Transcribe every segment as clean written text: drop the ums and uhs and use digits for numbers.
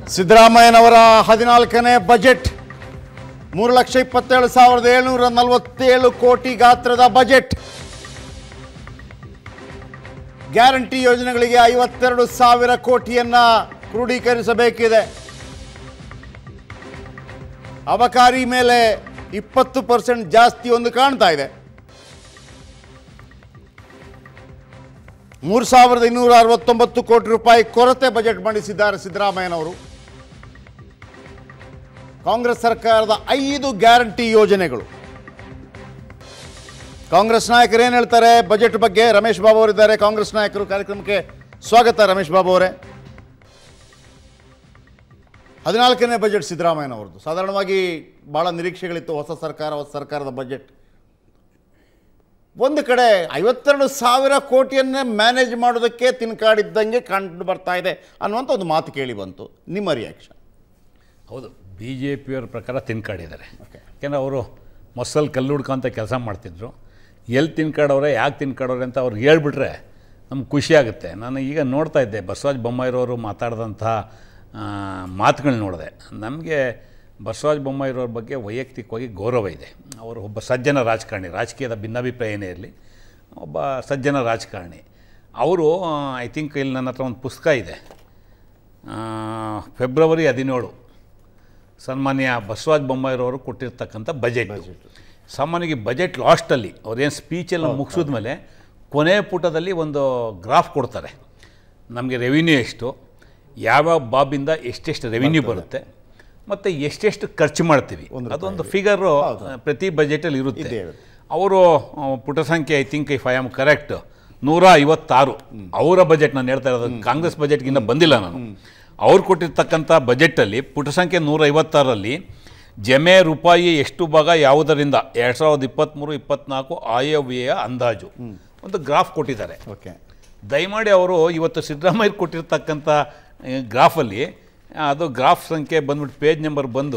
ಸಿದ್ದರಾಮಯ್ಯನವರ 14ನೇ ಬಜೆಟ್ 3,27,747 ಕೋಟಿ ಗಾತ್ರದ ಬಜೆಟ್. ಗ್ಯಾರಂಟಿ ಯೋಜನೆಗಳಿಗೆ 52,000 ಕೋಟಿಯನ್ನ ಕ್ರೋಢೀಕರಿಸಬೇಕಿದೆ. ಅಬಕಾರಿ ಮೇಲೆ 20% ಜಾಸ್ತಿ ಒಂದು ಕಾಣ್ತಾ ಇದೆ. 3,269 ಕೋಟಿ ರೂಪಾಯಿ ಕೊರತೆ ಬಜೆಟ್ ಮಂಡಿಸಿದ್ದಾರೆ ಸಿದ್ದರಾಮಯ್ಯನವರು. ಕಾಂಗ್ರೆಸ್ ಸರ್ಕಾರದ 5 ಗ್ಯಾರಂಟಿ ಯೋಜನೆಗಳು. ಕಾಂಗ್ರೆಸ್ ನಾಯಕರು ಏನು ಹೇಳ್ತಾರೆ ಬಜೆಟ್ ಬಗ್ಗೆ? ರಮೇಶ್ ಬಾಬು ಅವರಿದ್ದಾರೆ, ಕಾಂಗ್ರೆಸ್ ನಾಯಕರು. ಕಾರ್ಯಕ್ರಮಕ್ಕೆ ಸ್ವಾಗತ ರಮೇಶ್ ಬಾಬು ಅವರೇ. 14ನೇ ಬಜೆಟ್ ಸಿದ್ದರಾಮಯ್ಯನವ್ರದ್ದು. ಸಾಧಾರಣವಾಗಿ ಭಾಳ ನಿರೀಕ್ಷೆಗಳಿತ್ತು. ಹೊಸ ಸರ್ಕಾರದ ಬಜೆಟ್. ಒಂದು ಕಡೆ 52,000 ಕೋಟಿಯನ್ನೇ ಮ್ಯಾನೇಜ್ ಮಾಡೋದಕ್ಕೆ ತಿನ್ಕಾಡಿದ್ದಂಗೆ ಕಂಡು ಬರ್ತಾ ಇದೆ ಅನ್ನುವಂಥ ಒಂದು ಮಾತು ಕೇಳಿ ಬಂತು. ನಿಮ್ಮ ರಿಯಾಕ್ಷನ್? ಹೌದು, ಬಿ ಜೆ ಪಿಯವ್ರ ಪ್ರಕಾರ ತಿನ್ಕಾಡಿದ್ದಾರೆ. ಯಾಕೆಂದರೆ ಅವರು ಮೊಸಲ್ ಕಲ್ಲುಡ್ಕೊಂತ ಕೆಲಸ ಮಾಡ್ತಿದ್ರು. ಎಲ್ಲಿ ತಿನ್ಕಾಡೋರೆ, ಯಾಕೆ ತಿನ್ಕಾಡೋರೆ ಅಂತ ಅವ್ರಿಗೆ ಹೇಳ್ಬಿಟ್ರೆ ನಮ್ಗೆ ಖುಷಿಯಾಗುತ್ತೆ. ನಾನು ಈಗ ನೋಡ್ತಾ ಇದ್ದೆ ಬಸವರಾಜ ಬೊಮ್ಮಾಯಿರವರು ಮಾತಾಡಿದಂಥ ಮಾತುಗಳು ನೋಡಿದೆ. ನಮಗೆ ಬಸವರಾಜ ಬೊಮ್ಮಾಯಿರವ್ರ ಬಗ್ಗೆ ವೈಯಕ್ತಿಕವಾಗಿ ಗೌರವ ಇದೆ. ಅವರು ಒಬ್ಬ ಸಜ್ಜನ ರಾಜಕಾರಣಿ. ರಾಜಕೀಯದ ಭಿನ್ನಾಭಿಪ್ರಾಯ ಏನೇ ಇರಲಿ, ಒಬ್ಬ ಸಜ್ಜನ ರಾಜಕಾರಣಿ. ಅವರು ಐ ಥಿಂಕ್ ಇಲ್ಲಿ ನನ್ನ ಹತ್ರ ಒಂದು ಪುಸ್ತಕ ಇದೆ, ಫೆಬ್ರವರಿ 17 ಸನ್ಮಾನ್ಯ ಬಸವರಾಜ ಬೊಮ್ಮಾಯಿರವರು ಕೊಟ್ಟಿರ್ತಕ್ಕಂಥ ಬಜೆಟ್. ಸಾಮಾನ್ಯವಾಗಿ ಬಜೆಟ್ ಲಾಸ್ಟಲ್ಲಿ ಅವ್ರೇನು ಸ್ಪೀಚೆಲ್ಲ ಮುಗಿಸಿದ ಮೇಲೆ ಕೊನೆಯ ಪುಟದಲ್ಲಿ ಒಂದು ಗ್ರಾಫ್ ಕೊಡ್ತಾರೆ. ನಮಗೆ ರೆವಿನ್ಯೂ ಎಷ್ಟು, ಯಾವ್ಯಾವ ಬಾಬಿಂದ ಎಷ್ಟೆಷ್ಟು ರೆವಿನ್ಯೂ ಬರುತ್ತೆ ಮತ್ತು ಎಷ್ಟೆಷ್ಟು ಖರ್ಚು ಮಾಡ್ತೀವಿ, ಅದೊಂದು ಫಿಗರು ಪ್ರತಿ ಬಜೆಟಲ್ಲಿ ಇರುತ್ತೆ. ಅವರು ಪುಟ ಸಂಖ್ಯೆ I think if I am correct 156 ಅವರ ಬಜೆಟ್. ನಾನು ಹೇಳ್ತಾ ಇರೋದು ಕಾಂಗ್ರೆಸ್ ಬಜೆಟ್ಗಿಂತ ಬಂದಿಲ್ಲ ನಾನು. ಅವ್ರು ಕೊಟ್ಟಿರ್ತಕ್ಕಂಥ ಬಜೆಟಲ್ಲಿ ಪುಟ ಸಂಖ್ಯೆ 156ರಲ್ಲಿ ಜಮೆ ರೂಪಾಯಿ ಎಷ್ಟು ಭಾಗ ಯಾವುದರಿಂದ 2023-24 ಆಯವ್ಯಯ ಅಂದಾಜು ಒಂದು ಗ್ರಾಫ್ ಕೊಟ್ಟಿದ್ದಾರೆ. ದಯಮಾಡಿ ಅವರು ಇವತ್ತು ಸಿದ್ದರಾಮಯ್ಯ ಕೊಟ್ಟಿರ್ತಕ್ಕಂಥ ಗ್ರಾಫಲ್ಲಿ, ಅದು ಗ್ರಾಫ್ ಸಂಖ್ಯೆ ಬಂದ್ಬಿಟ್ಟು ಪೇಜ್ ನಂಬರ್ ಬಂದು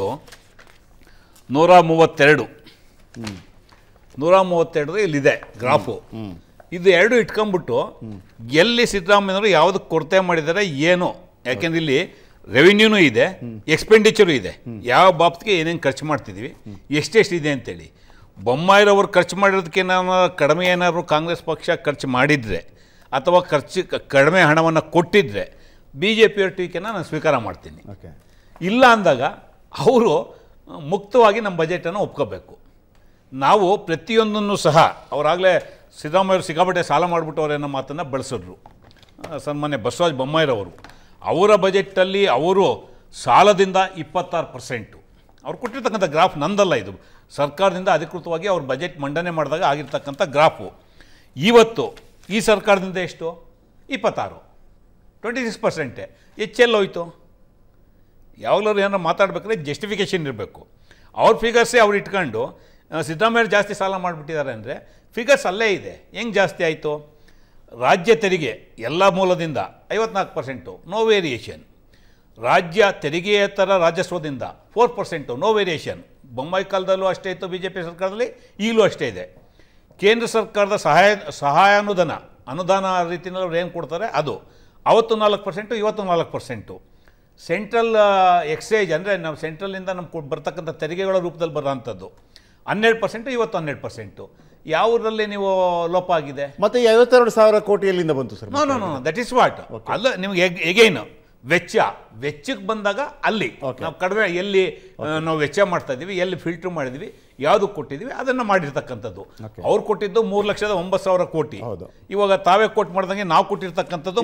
132 ಇಲ್ಲಿದೆ ಗ್ರಾಫು. ಇದು ಎರಡು ಇಟ್ಕೊಂಡ್ಬಿಟ್ಟು ಎಲ್ಲಿ ಸಿದ್ದರಾಮಯ್ಯನವರು ಯಾವುದಕ್ಕೆ ಕೊರತೆ ಮಾಡಿದ್ದಾರೆ ಏನು, ಯಾಕೆಂದ್ರೆ ಇಲ್ಲಿ ರೆವಿನ್ಯೂನೂ ಇದೆ, ಎಕ್ಸ್ಪೆಂಡಿಚರು ಇದೆ, ಯಾವ ಬಾಬ್ತಿಗೆ ಏನೇನು ಖರ್ಚು ಮಾಡ್ತಿದ್ದೀವಿ, ಎಷ್ಟೆಷ್ಟಿದೆ ಅಂತೇಳಿ. ಬೊಮ್ಮಾಯಿರವರು ಖರ್ಚು ಮಾಡಿರೋದಕ್ಕೆ ಕಡಿಮೆ ಏನಾದ್ರು ಕಾಂಗ್ರೆಸ್ ಪಕ್ಷ ಖರ್ಚು ಮಾಡಿದರೆ ಅಥವಾ ಕಡಿಮೆ ಹಣವನ್ನು ಕೊಟ್ಟಿದ್ದರೆ ಬಿ ಜೆ ಪಿಯವ್ರ ಟೀಕೆನ ನಾನು ಸ್ವೀಕಾರ ಮಾಡ್ತೀನಿ. ಇಲ್ಲ ಅಂದಾಗ ಅವರು ಮುಕ್ತವಾಗಿ ನಮ್ಮ ಬಜೆಟನ್ನು ಒಪ್ಕೋಬೇಕು. ನಾವು ಪ್ರತಿಯೊಂದನ್ನು ಸಹ ಅವರಾಗಲೇ ಸಿದ್ದರಾಮಯ್ಯವರು ಸಿಕ್ಕಾಪಟ್ಟೆ ಸಾಲ ಮಾಡಿಬಿಟ್ಟು ಅವರೇನೋ ಮಾತನ್ನು ಬಳಸಿದ್ರು. ಸನ್ಮಾನ್ಯ ಬಸವರಾಜ ಬೊಮ್ಮಾಯಿರವರು ಅವರ ಬಜೆಟಲ್ಲಿ ಅವರು ಸಾಲದಿಂದ 26%. ಅವ್ರು ಕೊಟ್ಟಿರ್ತಕ್ಕಂಥ ಗ್ರಾಫ್ ನಂದಲ್ಲ, ಇದು ಸರ್ಕಾರದಿಂದ ಅಧಿಕೃತವಾಗಿ ಅವ್ರ ಬಜೆಟ್ ಮಂಡನೆ ಮಾಡಿದಾಗ ಆಗಿರ್ತಕ್ಕಂಥ ಗ್ರಾಫು. ಇವತ್ತು ಈ ಸರ್ಕಾರದಿಂದ ಎಷ್ಟು? 26% ಹೆಚ್ಚೆಲ್ಲೋಯ್ತು? ಯಾವಾಗಲೂ ಏನಾರು ಮಾತಾಡ್ಬೇಕಾದ್ರೆ ಜಸ್ಟಿಫಿಕೇಷನ್ ಇರಬೇಕು. ಅವ್ರ ಫಿಗರ್ಸೇ ಅವ್ರು ಇಟ್ಕೊಂಡು ಸಿದ್ದರಾಮಯ್ಯ ಜಾಸ್ತಿ ಸಾಲ ಮಾಡಿಬಿಟ್ಟಿದ್ದಾರೆ ಅಂದರೆ ಫಿಗರ್ಸ್ ಅಲ್ಲೇ ಇದೆ. ಹೆಂಗೆ ಜಾಸ್ತಿ ಆಯಿತು? ರಾಜ್ಯ ತೆರಿಗೆ ಎಲ್ಲ ಮೂಲದಿಂದ 54%, ನೋ ವೇರಿಯೇಷನ್. ರಾಜ್ಯ ತೆರಿಗೆಯೇತರ ರಾಜಸ್ವದಿಂದ 4%, ನೋ ವೇರಿಯೇಷನ್. ಬೊಮ್ಮಾಯಿ ಕಾಲದಲ್ಲೂ ಅಷ್ಟೇ ಇತ್ತು, ಬಿ ಜೆ ಪಿ ಸರ್ಕಾರದಲ್ಲಿ ಈಗಲೂ ಅಷ್ಟೇ ಇದೆ. ಕೇಂದ್ರ ಸರ್ಕಾರದ ಅನುದಾನ ರೀತಿಯಲ್ಲಿ ಅವ್ರು ಏನು ಕೊಡ್ತಾರೆ ಅದು ಅವತ್ತು 4%, ಇವತ್ತು 4%. ಸೆಂಟ್ರಲ್ ಎಕ್ಸೈಜ್ ಅಂದರೆ ನಾವು ಸೆಂಟ್ರಲಿಂದ ನಮ್ಗೆ ಬರ್ತಕ್ಕಂಥ ತೆರಿಗೆಗಳ ರೂಪದಲ್ಲಿ ಬರೋಂಥದ್ದು 12%, ಇವತ್ತು 12%. ಯಾವುದರಲ್ಲಿ ನೀವು ಲೋಪ ಆಗಿದೆ? ಮತ್ತೆ 52,000 ಕೋಟಿ ಎಲ್ಲಿಂದ ಬಂತು sir? No, that is what. ಅಲ್ಲ, ನಿಮ್ಗೆ ಎಗೈನ್ ವೆಚ್ಚಕ್ಕೆ ಬಂದಾಗ ಅಲ್ಲಿ ನಾವು ಕಡಿಮೆ ಎಲ್ಲಿ ನಾವು ವೆಚ್ಚ ಮಾಡ್ತಾ ಇದ್ದೀವಿ, ಎಲ್ಲಿ ಫಿಲ್ಟರ್ ಮಾಡಿದ್ವಿ, ಯಾವುದು ಕೊಟ್ಟಿದ್ದೀವಿ ಅದನ್ನು ಮಾಡಿರ್ತಕ್ಕಂಥದ್ದು. ಅವ್ರು ಕೊಟ್ಟಿದ್ದು 3,09,000 ಕೋಟಿ. ಇವಾಗ ತಾವೇ ಕೊಟ್ಟು ಮಾಡ್ದಂಗೆ ನಾವು ಕೊಟ್ಟಿರ್ತಕ್ಕಂಥದ್ದು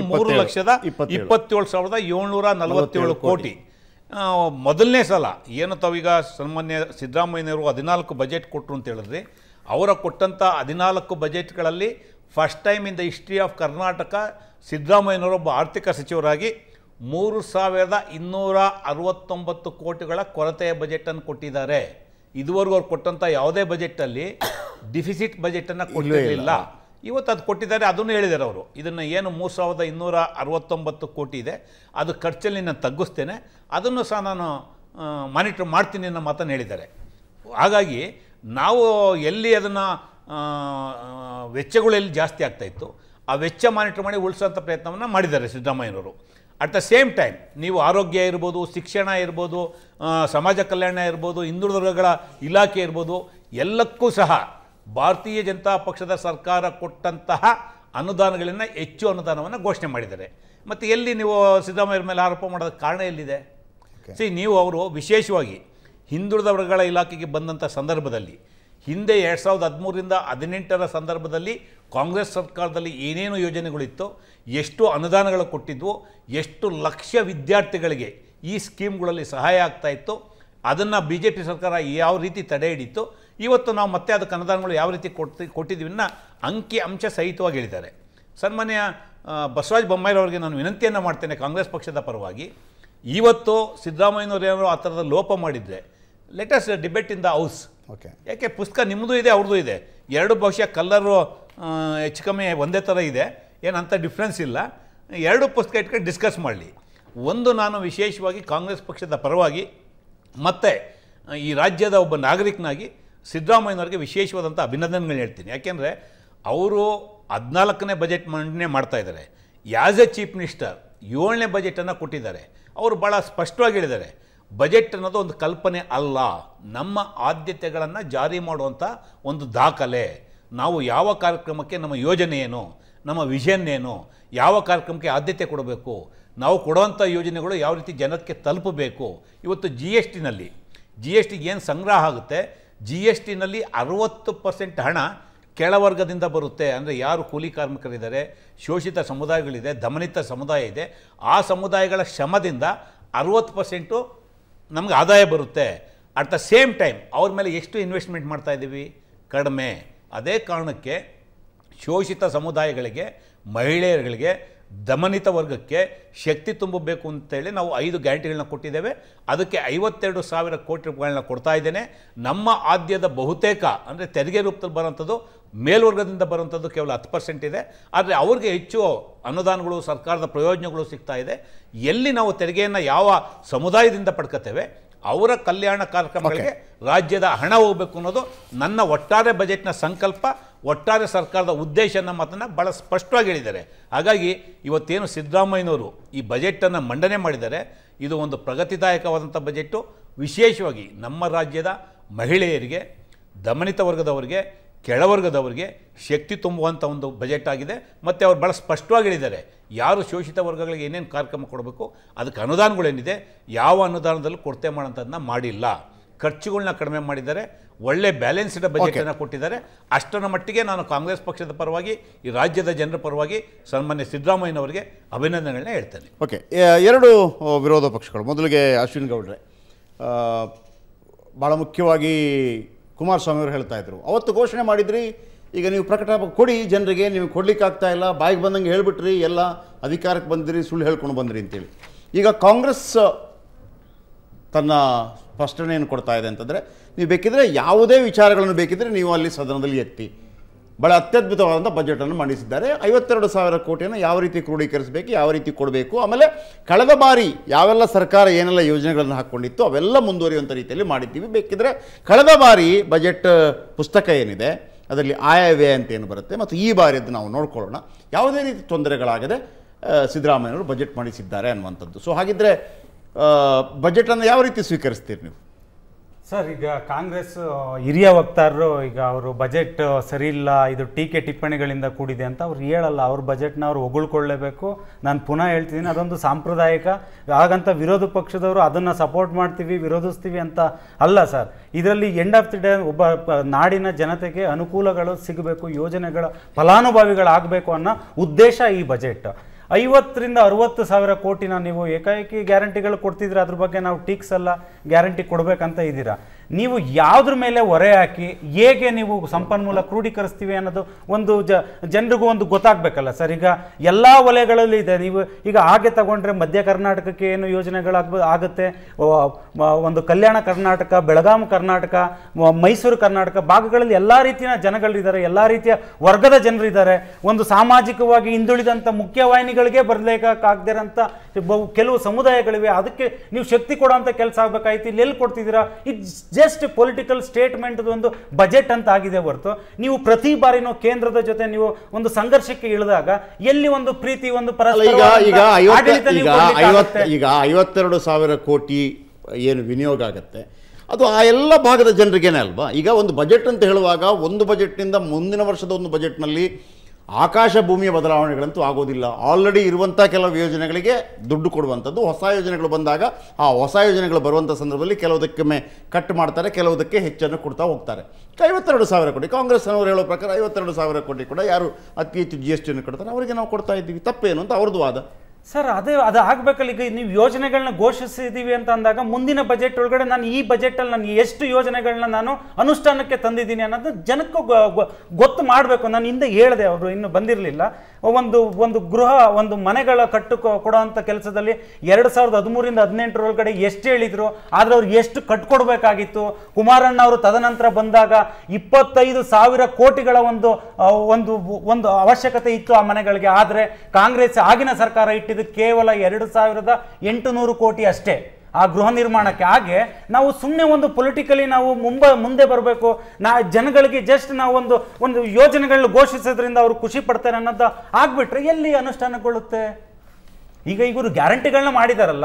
3,27,747 ಕೋಟಿ. ಮೊದಲನೇ ಸಲ ಏನು ತಾವೀಗ ಸನ್ಮಾನ್ಯ ಸಿದ್ದರಾಮಯ್ಯನವರು 14 ಬಜೆಟ್ ಕೊಟ್ಟರು ಅಂತ ಹೇಳಿದ್ರಿ. ಅವರ ಕೊಟ್ಟಂಥ 14 ಬಜೆಟ್ಗಳಲ್ಲಿ first time in the history of Karnataka ಸಿದ್ದರಾಮಯ್ಯನವರೊಬ್ಬ ಆರ್ಥಿಕ ಸಚಿವರಾಗಿ 3,269 ಕೋಟಿಗಳ ಕೊರತೆಯ ಬಜೆಟನ್ನು ಕೊಟ್ಟಿದ್ದಾರೆ. ಇದುವರೆಗೂ ಅವ್ರು ಕೊಟ್ಟಂಥ ಯಾವುದೇ ಬಜೆಟಲ್ಲಿ ಡಿಫಿಸಿಟ್ ಬಜೆಟನ್ನು ಕೊಟ್ಟಿರಲಿಲ್ಲ. ಇವತ್ತು ಅದು ಕೊಟ್ಟಿದ್ದಾರೆ. ಅದನ್ನು ಹೇಳಿದ್ದಾರೆ ಅವರು. ಇದನ್ನು ಏನು 3,269 ಕೋಟಿ ಇದೆ ಅದು ಖರ್ಚಲ್ಲಿ ನಾನು ತಗ್ಗಿಸ್ತೇನೆ, ಅದನ್ನು ಸಹ ನಾನು ಮಾನಿಟರ್ ಮಾಡ್ತೀನಿ ಅನ್ನೋ ಮಾತನ್ನು ಹೇಳಿದ್ದಾರೆ. ಹಾಗಾಗಿ ನಾವು ಎಲ್ಲಿ ಅದನ್ನು ವೆಚ್ಚಗಳು ಎಲ್ಲಿ ಜಾಸ್ತಿ ಆಗ್ತಾಯಿತ್ತು ಆ ವೆಚ್ಚ ಮಾನಿಟರ್ ಮಾಡಿ ಉಳಿಸೋಂಥ ಪ್ರಯತ್ನವನ್ನು ಮಾಡಿದ್ದಾರೆ ಸಿದ್ದರಾಮಯ್ಯನವರು. ಅಟ್ ದ ಸೇಮ್ ಟೈಮ್ ನೀವು ಆರೋಗ್ಯ ಇರ್ಬೋದು, ಶಿಕ್ಷಣ ಇರ್ಬೋದು, ಸಮಾಜ ಕಲ್ಯಾಣ ಇರ್ಬೋದು, ಹಿಂದುಳಿದ ವರ್ಗಗಳ ಇಲಾಖೆ ಇರ್ಬೋದು, ಎಲ್ಲಕ್ಕೂ ಸಹ ಭಾರತೀಯ ಜನತಾ ಪಕ್ಷದ ಸರ್ಕಾರ ಕೊಟ್ಟಂತಹ ಅನುದಾನಗಳಿಂದ ಹೆಚ್ಚು ಅನುದಾನವನ್ನು ಘೋಷಣೆ ಮಾಡಿದ್ದಾರೆ. ಮತ್ತು ಎಲ್ಲಿ ನೀವು ಸಿದ್ದರಾಮಯ್ಯ ಮೇಲೆ ಆರೋಪ ಮಾಡೋದಕ್ಕೆ ಕಾರಣ ಎಲ್ಲಿದೆ? ನೀವು ಅವರು ವಿಶೇಷವಾಗಿ ಹಿಂದುಳಿದ ವರ್ಗಗಳ ಇಲಾಖೆಗೆ ಬಂದಂಥ ಸಂದರ್ಭದಲ್ಲಿ ಹಿಂದೆ 2013ರಿಂದ 2018 ಸಂದರ್ಭದಲ್ಲಿ ಕಾಂಗ್ರೆಸ್ ಸರ್ಕಾರದಲ್ಲಿ ಏನೇನು ಯೋಜನೆಗಳಿತ್ತು, ಎಷ್ಟು ಅನುದಾನಗಳು ಕೊಟ್ಟಿದ್ವು, ಎಷ್ಟು ಲಕ್ಷ ವಿದ್ಯಾರ್ಥಿಗಳಿಗೆ ಈ ಸ್ಕೀಮ್ಗಳಲ್ಲಿ ಸಹಾಯ ಆಗ್ತಾಯಿತ್ತು, ಅದನ್ನು BJP ಸರ್ಕಾರ ಯಾವ ರೀತಿ ತಡೆ ಹಿಡಿತು, ಇವತ್ತು ನಾವು ಮತ್ತೆ ಅದಕ್ಕೆ ಅನುದಾನಗಳು ಯಾವ ರೀತಿ ಕೊಟ್ಟಿದ್ದೀವಿನ್ನ ಅಂಕಿ ಅಂಶ ಸಹಿತವಾಗಿ ಹೇಳಿದ್ದಾರೆ. ಸನ್ಮಾನ್ಯ ಬಸವರಾಜ ಬೊಮ್ಮಾಯಿರವರಿಗೆ ನಾನು ವಿನಂತಿಯನ್ನು ಮಾಡ್ತೇನೆ ಕಾಂಗ್ರೆಸ್ ಪಕ್ಷದ ಪರವಾಗಿ, ಇವತ್ತು ಸಿದ್ದರಾಮಯ್ಯನವರು ಏನಾದರೂ ಆ ಥರದ ಲೋಪ ಮಾಡಿದರೆ let us debate in the house. ಯಾಕೆ ಪುಸ್ತಕ ನಿಮ್ಮದು ಇದೆ, ಅವ್ರದ್ದು ಇದೆ, ಎರಡು ಬಹುಶಃ ಕಲ್ಲರು ಹೆಚ್ಚು ಕಮ್ಮಿ ಒಂದೇ ಥರ ಇದೆ, ಏನಂತ ಡಿಫ್ರೆನ್ಸ್ ಇಲ್ಲ. ಎರಡು ಪುಸ್ತಕ ಇಟ್ಕೊಂಡು ಡಿಸ್ಕಸ್ ಮಾಡಲಿ. ಒಂದು, ನಾನು ವಿಶೇಷವಾಗಿ ಕಾಂಗ್ರೆಸ್ ಪಕ್ಷದ ಪರವಾಗಿ ಮತ್ತು ಈ ರಾಜ್ಯದ ಒಬ್ಬ ನಾಗರಿಕನಾಗಿ ಸಿದ್ದರಾಮಯ್ಯನವ್ರಿಗೆ ವಿಶೇಷವಾದಂಥ ಅಭಿನಂದನೆಗಳನ್ನ ಹೇಳ್ತೀನಿ. ಯಾಕೆಂದರೆ ಅವರು 14ನೇ ಬಜೆಟ್ ಮಂಡನೆ ಮಾಡ್ತಾಯಿದ್ದಾರೆ. ಆ್ಯಸ್ ಎ ಚೀಫ್ ಮಿನಿಸ್ಟರ್ 7ನೇ ಬಜೆಟನ್ನು ಕೊಟ್ಟಿದ್ದಾರೆ. ಅವರು ಭಾಳ ಸ್ಪಷ್ಟವಾಗಿ ಹೇಳಿದ್ದಾರೆ, ಬಜೆಟ್ ಅನ್ನೋದು ಒಂದು ಕಲ್ಪನೆ ಅಲ್ಲ, ನಮ್ಮ ಆದ್ಯತೆಗಳನ್ನು ಜಾರಿ ಮಾಡುವಂಥ ಒಂದು ದಾಖಲೆ. ನಾವು ಯಾವ ಕಾರ್ಯಕ್ರಮಕ್ಕೆ ನಮ್ಮ ಯೋಜನೆ ಏನು, ನಮ್ಮ ವಿಷನ್ ಏನು, ಯಾವ ಕಾರ್ಯಕ್ರಮಕ್ಕೆ ಆದ್ಯತೆ ಕೊಡಬೇಕು, ನಾವು ಕೊಡುವಂಥ ಯೋಜನೆಗಳು ಯಾವ ರೀತಿ ಜನಕ್ಕೆ ತಲುಪಬೇಕು. ಇವತ್ತು ಜಿ ಎಸ್ ಟಿಗೆ ಏನು ಸಂಗ್ರಹ ಆಗುತ್ತೆ, GSTನಲ್ಲಿ 60% ಹಣ ಕೆಳವರ್ಗದಿಂದ ಬರುತ್ತೆ. ಅಂದರೆ ಯಾರು ಕೂಲಿ ಕಾರ್ಮಿಕರಿದ್ದಾರೆ, ಶೋಷಿತ ಸಮುದಾಯಗಳಿದೆ, ದಮನಿತ ಸಮುದಾಯ ಇದೆ, ಆ ಸಮುದಾಯಗಳ ಶ್ರಮದಿಂದ 60% ನಮಗೆ ಆದಾಯ ಬರುತ್ತೆ. ಅಟ್ ದ ಸೇಮ್ ಟೈಮ್ ಅವ್ರ ಮೇಲೆ ಎಷ್ಟು ಇನ್ವೆಸ್ಟ್ಮೆಂಟ್ ಮಾಡ್ತಾ ಇದ್ದೀವಿ? ಕಡಿಮೆ. ಅದೇ ಕಾರಣಕ್ಕೆ ಶೋಷಿತ ಸಮುದಾಯಗಳಿಗೆ, ಮಹಿಳೆಯರಿಗೆ, ದಮನಿತ ವರ್ಗಕ್ಕೆ ಶಕ್ತಿ ತುಂಬಬೇಕು ಅಂತೇಳಿ ನಾವು 5 ಗ್ಯಾರಂಟಿಗಳನ್ನ ಕೊಟ್ಟಿದ್ದೇವೆ. ಅದಕ್ಕೆ 52,000 ಕೋಟಿ ರೂಪಾಯಿಗಳನ್ನ ಕೊಡ್ತಾ ಇದ್ದೇನೆ. ನಮ್ಮ ಆದ್ಯದ ಬಹುತೇಕ ಅಂದರೆ ತೆರಿಗೆ ರೂಪದಲ್ಲಿ ಬರೋಂಥದ್ದು, ಮೇಲ್ವರ್ಗದಿಂದ ಬರೋಂಥದ್ದು ಕೇವಲ 10% ಇದೆ. ಆದರೆ ಅವ್ರಿಗೆ ಹೆಚ್ಚು ಅನುದಾನಗಳು, ಸರ್ಕಾರದ ಪ್ರಯೋಜನಗಳು ಸಿಗ್ತಾ ಇದೆ. ಎಲ್ಲಿ ನಾವು ತೆರಿಗೆಯನ್ನು ಯಾವ ಸಮುದಾಯದಿಂದ ಪಡ್ಕೊತೇವೆ ಅವರ ಕಲ್ಯಾಣ ಕಾರ್ಯಕ್ರಮಗಳಿಗೆ ರಾಜ್ಯದ ಹಣ ಹೋಗಬೇಕು ಅನ್ನೋದು ನನ್ನ ಒಟ್ಟಾರೆ ಬಜೆಟ್ನ ಸಂಕಲ್ಪ, ಒಟ್ಟಾರೆ ಸರ್ಕಾರದ ಉದ್ದೇಶನ ಮಾತನ್ನು ಭಾಳ ಸ್ಪಷ್ಟವಾಗಿ ಹೇಳಿದ್ದಾರೆ. ಹಾಗಾಗಿ ಇವತ್ತೇನು ಸಿದ್ದರಾಮಯ್ಯನವರು ಈ ಬಜೆಟನ್ನು ಮಂಡನೆ ಮಾಡಿದ್ದಾರೆ, ಇದು ಒಂದು ಪ್ರಗತಿದಾಯಕವಾದಂಥ ಬಜೆಟ್ಟು. ವಿಶೇಷವಾಗಿ ನಮ್ಮ ರಾಜ್ಯದ ಮಹಿಳೆಯರಿಗೆ, ದಮನಿತ ವರ್ಗದವರಿಗೆ, ಕೆಳವರ್ಗದವರಿಗೆ ಶಕ್ತಿ ತುಂಬುವಂಥ ಒಂದು ಬಜೆಟ್ ಆಗಿದೆ. ಮತ್ತು ಅವ್ರು ಭಾಳ ಸ್ಪಷ್ಟವಾಗಿ ಹೇಳಿದ್ದಾರೆ, ಯಾರು ಶೋಷಿತ ವರ್ಗಗಳಿಗೆ ಏನೇನು ಕಾರ್ಯಕ್ರಮ ಕೊಡಬೇಕು, ಅದಕ್ಕೆ ಅನುದಾನಗಳೇನಿದೆ, ಯಾವ ಅನುದಾನದಲ್ಲೂ ಕೊರತೆ ಮಾಡೋಂಥದ್ದನ್ನ ಮಾಡಿಲ್ಲ. ಖರ್ಚುಗಳನ್ನ ಕಡಿಮೆ ಮಾಡಿದ್ದಾರೆ, ಒಳ್ಳೆ ಬ್ಯಾಲೆನ್ಸ್ಡ್ ಬಜೆಟನ್ನು ಕೊಟ್ಟಿದ್ದಾರೆ. ಅಷ್ಟರ ಮಟ್ಟಿಗೆ ನಾನು ಕಾಂಗ್ರೆಸ್ ಪಕ್ಷದ ಪರವಾಗಿ, ಈ ರಾಜ್ಯದ ಜನರ ಪರವಾಗಿ ಸನ್ಮಾನ್ಯ ಸಿದ್ದರಾಮಯ್ಯನವರಿಗೆ ಅಭಿನಂದನೆಗಳನ್ನ ಹೇಳ್ತೇನೆ. ಓಕೆ, ಎರಡು ವಿರೋಧ ಪಕ್ಷಗಳು. ಮೊದಲಿಗೆ ಅಶ್ವಿನ್ ಗೌಡ್ರೆ, ಭಾಳ ಮುಖ್ಯವಾಗಿ ಕುಮಾರಸ್ವಾಮಿ ಅವರು ಹೇಳ್ತಾ ಇದ್ರು, ಅವತ್ತು ಘೋಷಣೆ ಮಾಡಿದ್ರಿ, ಈಗ ನೀವು ಪ್ರಕಟ ಕೊಡಿ ಜನರಿಗೆ, ನೀವು ಕೊಡ್ಲಿಕ್ಕಾಗ್ತಾ ಇಲ್ಲ, ಬಾಯಿಗೆ ಬಂದಂಗೆ ಹೇಳ್ಬಿಟ್ರಿ, ಎಲ್ಲ ಅಧಿಕಾರಕ್ಕೆ ಬಂದಿರಿ, ಸುಳ್ಳು ಹೇಳ್ಕೊಂಡು ಬಂದ್ರಿ ಅಂತೇಳಿ. ಈಗ ಕಾಂಗ್ರೆಸ್ ತನ್ನ ಸ್ಪಷ್ಟನೆಯನ್ನು ಕೊಡ್ತಾ ಇದೆ ಅಂತಂದರೆ, ನೀವು ಬೇಕಿದ್ರೆ ಯಾವುದೇ ವಿಚಾರಗಳನ್ನು ಬೇಕಿದ್ರೆ ನೀವು ಅಲ್ಲಿ ಸದನದಲ್ಲಿ ಎತ್ತಿ. ಭಾಳ ಅತ್ಯದ್ಭುತವಾದಂಥ ಬಜೆಟನ್ನು ಮಂಡಿಸಿದ್ದಾರೆ. 52,000 ಕೋಟಿಯನ್ನು ಯಾವ ರೀತಿ ಕ್ರೋಢೀಕರಿಸಬೇಕು, ಯಾವ ರೀತಿ ಕೊಡಬೇಕು, ಆಮೇಲೆ ಕಳೆದ ಬಾರಿ ಯಾವೆಲ್ಲ ಸರ್ಕಾರ ಏನೆಲ್ಲ ಯೋಜನೆಗಳನ್ನು ಹಾಕ್ಕೊಂಡಿತ್ತು ಅವೆಲ್ಲ ಮುಂದುವರಿಯುವಂಥ ರೀತಿಯಲ್ಲಿ ಮಾಡಿದ್ದೀವಿ. ಬೇಕಿದ್ರೆ ಕಳೆದ ಬಾರಿ ಬಜೆಟ್ ಪುಸ್ತಕ ಏನಿದೆ ಅದರಲ್ಲಿ ಆಯವ್ಯಯ ಅಂತ ಏನು ಬರುತ್ತೆ, ಮತ್ತು ಈ ಬಾರಿಯದ್ದು ನಾವು ನೋಡ್ಕೊಳ್ಳೋಣ, ಯಾವುದೇ ರೀತಿ ತೊಂದರೆಗಳಾಗದೆ ಸಿದ್ದರಾಮಯ್ಯವರು ಬಜೆಟ್ ಮಂಡಿಸಿದ್ದಾರೆ ಅನ್ನುವಂಥದ್ದು. ಸೊ ಹಾಗಿದ್ದರೆ ಬಜೆಟನ್ನು ಯಾವ ರೀತಿ ಸ್ವೀಕರಿಸ್ತೀರಿ ನೀವು? ಸರ್, ಈಗ ಕಾಂಗ್ರೆಸ್ ಹಿರಿಯ ವಕ್ತಾರರು ಈಗ ಅವರು ಬಜೆಟ್ ಸರಿ ಇಲ್ಲ, ಇದು ಟೀಕೆ ಟಿಪ್ಪಣಿಗಳಿಂದ ಕೂಡಿದೆ ಅಂತ ಅವ್ರು ಹೇಳಲ್ಲ. ಅವ್ರ ಬಜೆಟ್ನ ಅವ್ರು ಹೊಗಳ್ಕೊಳ್ಳೇಬೇಕು. ನಾನು ಪುನಃ ಹೇಳ್ತಿದ್ದೀನಿ, ಅದೊಂದು ಸಾಂಪ್ರದಾಯಿಕ. ಹಾಗಂತ ವಿರೋಧ ಪಕ್ಷದವರು ಅದನ್ನು ಸಪೋರ್ಟ್ ಮಾಡ್ತೀವಿ, ವಿರೋಧಿಸ್ತೀವಿ ಅಂತ ಅಲ್ಲ ಸರ್. ಇದರಲ್ಲಿ ಎಂಡ್ ಆಫ್ ದಿ ಡೇ ಒಬ್ಬ ನಾಡಿನ ಜನತೆಗೆ ಅನುಕೂಲಗಳು ಸಿಗಬೇಕು, ಯೋಜನೆಗಳ ಫಲಾನುಭವಿಗಳಾಗಬೇಕು ಅನ್ನೋ ಉದ್ದೇಶ ಈ ಬಜೆಟ್. 50ರಿಂದ 60,000 ಕೋಟಿನ ನೀವು ಏಕಾಏಕಿ ಗ್ಯಾರಂಟಿಗಳು ಕೊಡ್ತಿದ್ರೆ ಅದ್ರ ಬಗ್ಗೆ ನಾವು ಟೀಕ್ಸ್ ಅಲ್ಲ, ಗ್ಯಾರಂಟಿ ಕೊಡಬೇಕಂತ ಇದ್ದೀರಾ. ನೀವು ಯಾವುದ್ರ ಮೇಲೆ ಹೊರೆ ಹಾಕಿ ಹೇಗೆ ನೀವು ಸಂಪನ್ಮೂಲ ಕ್ರೋಢೀಕರಿಸ್ತೀವಿ ಅನ್ನೋದು ಒಂದು ಜನರಿಗೂ ಒಂದು ಗೊತ್ತಾಗಬೇಕಲ್ಲ ಸರ್. ಈಗ ಎಲ್ಲ ವಲಯಗಳಲ್ಲಿ ಇದೆ. ನೀವು ಈಗ ಹಾಗೆ ತಗೊಂಡ್ರೆ ಮಧ್ಯ ಕರ್ನಾಟಕಕ್ಕೆ ಏನು ಯೋಜನೆಗಳಾಗುತ್ತೆ, ಒಂದು ಕಲ್ಯಾಣ ಕರ್ನಾಟಕ, ಬೆಳಗಾಂ ಕರ್ನಾಟಕ, ಮೈಸೂರು ಕರ್ನಾಟಕ ಭಾಗಗಳಲ್ಲಿ ಎಲ್ಲ ರೀತಿಯ ಜನಗಳಿದ್ದಾರೆ, ಎಲ್ಲ ರೀತಿಯ ವರ್ಗದ ಜನರಿದ್ದಾರೆ. ಒಂದು ಸಾಮಾಜಿಕವಾಗಿ ಹಿಂದುಳಿದಂಥ ಮುಖ್ಯವಾಹಿನಿಗಳಿಗೆ ಬರಲೇಕಾಗದಿರೋಂಥ ಕೆಲವು ಸಮುದಾಯಗಳಿವೆ. ಅದಕ್ಕೆ ನೀವು ಶಕ್ತಿ ಕೊಡೋಂಥ ಕೆಲಸ ಆಗಬೇಕಾಯ್ತು. ಇಲ್ಲಿ ಎಲ್ಲಿ ಕೊಡ್ತಿದ್ದೀರಾ? ಇಟ್ಸ್ ಜಸ್ಟ್ ಪೊಲಿಟಿಕಲ್ ಸ್ಟೇಟ್ಮೆಂಟ್ ಒಂದು ಬಜೆಟ್ ಅಂತ ಆಗಿದೆ ಹೊರತು ನೀವು ಪ್ರತಿ ಬಾರಿನೂ ಕೇಂದ್ರದ ಜೊತೆ ನೀವು ಒಂದು ಸಂಘರ್ಷಕ್ಕೆ ಇಳಿದಾಗ ಎಲ್ಲಿ ಒಂದು ಪ್ರೀತಿ ಒಂದು ಈಗ 52,000 ಕೋಟಿ ಏನು ವಿನಿಯೋಗ ಆಗುತ್ತೆ ಅದು ಆ ಎಲ್ಲ ಭಾಗದ ಜನರಿಗೇನೆ ಅಲ್ವಾ. ಈಗ ಒಂದು ಬಜೆಟ್ ಅಂತ ಹೇಳುವಾಗ ಒಂದು ಬಜೆಟ್ನಿಂದ ಮುಂದಿನ ವರ್ಷದ ಒಂದು ಬಜೆಟ್ನಲ್ಲಿ ಆಕಾಶ ಭೂಮಿಯ ಬದಲಾವಣೆಗಳಂತೂ ಆಗೋದಿಲ್ಲ. ಆಲ್ರೆಡಿ ಇರುವಂಥ ಕೆಲವು ಯೋಜನೆಗಳಿಗೆ ದುಡ್ಡು ಕೊಡುವಂಥದ್ದು, ಹೊಸ ಯೋಜನೆಗಳು ಬಂದಾಗ ಆ ಹೊಸ ಯೋಜನೆಗಳು ಬರುವಂಥ ಸಂದರ್ಭದಲ್ಲಿ ಕೆಲವುದಕ್ಕೊಮ್ಮೆ ಕಟ್ ಮಾಡ್ತಾರೆ, ಕೆಲವುದಕ್ಕೆ ಹೆಚ್ಚನ್ನು ಕೊಡ್ತಾ ಹೋಗ್ತಾರೆ. 52,000 ಕೋಟಿ ಕಾಂಗ್ರೆಸ್ ಅವರು ಹೇಳೋ ಪ್ರಕಾರ 52,000 ಕೋಟಿ ಕೂಡ ಯಾರು ಅತಿ ಹೆಚ್ಚು GST ಕೊಡ್ತಾರೆ ಅವರಿಗೆ ನಾವು ಕೊಡ್ತಾ ಇದ್ದೀವಿ, ತಪ್ಪೇನು ಅಂತ ಅವ್ರದ್ದು ವಾದ. ಸರ್ ಅದು ಆಗಬೇಕಲ್ಲ. ಈಗ ನೀವು ಯೋಜನೆಗಳನ್ನ ಘೋಷಿಸಿದ್ದೀವಿ ಅಂತ ಅಂದಾಗ ಮುಂದಿನ ಬಜೆಟ್ ಒಳಗಡೆ ನಾನು ಈ ಬಜೆಟಲ್ಲಿ ನಾನು ಎಷ್ಟು ಯೋಜನೆಗಳನ್ನ ನಾನು ಅನುಷ್ಠಾನಕ್ಕೆ ತಂದಿದ್ದೀನಿ ಅನ್ನೋದು ಜನಕ್ಕೂ ಗೊತ್ತು ಮಾಡಬೇಕು. ನಾನು ಹಿಂದೆ ಹೇಳಿದೆ, ಅವರು ಇನ್ನೂ ಬಂದಿರಲಿಲ್ಲ. ಒಂದು ಮನೆಗಳ ಕೊಡೋವಂಥ ಕೆಲಸದಲ್ಲಿ 2013ರಿಂದ 2018 ಎಷ್ಟು ಹೇಳಿದ್ರು, ಆದರೆ ಅವ್ರು ಎಷ್ಟು ಕಟ್ಕೊಡ್ಬೇಕಾಗಿತ್ತು. ಕುಮಾರಣ್ಣ ಅವರು ತದನಂತರ ಬಂದಾಗ 25,000 ಕೋಟಿಗಳ ಒಂದು ಅವಶ್ಯಕತೆ ಇತ್ತು ಆ ಮನೆಗಳಿಗೆ. ಆದರೆ ಕಾಂಗ್ರೆಸ್ ಆಗಿನ ಸರ್ಕಾರ ಇಟ್ಟಿದ್ದು ಕೇವಲ 2,800 ಕೋಟಿ ಅಷ್ಟೇ ಆ ಗೃಹ ನಿರ್ಮಾಣಕ್ಕೆ. ಹಾಗೆ ನಾವು ಸುಮ್ಮನೆ ಒಂದು ಪೊಲಿಟಿಕಲಿ ನಾವು ಮುಂದೆ ಬರಬೇಕು, ಜನಗಳಿಗೆ ಜಸ್ಟ್ ನಾವು ಒಂದು ಯೋಜನೆಗಳನ್ನ ಘೋಷಿಸೋದ್ರಿಂದ ಅವರು ಖುಷಿ ಪಡ್ತಾರೆ ಅನ್ನೋದು ಆಗ್ಬಿಟ್ರೆ ಎಲ್ಲಿ ಅನುಷ್ಠಾನಗೊಳ್ಳುತ್ತೆ? ಈಗ ಇವರು ಗ್ಯಾರಂಟಿಗಳನ್ನ ಮಾಡಿದಾರಲ್ಲ,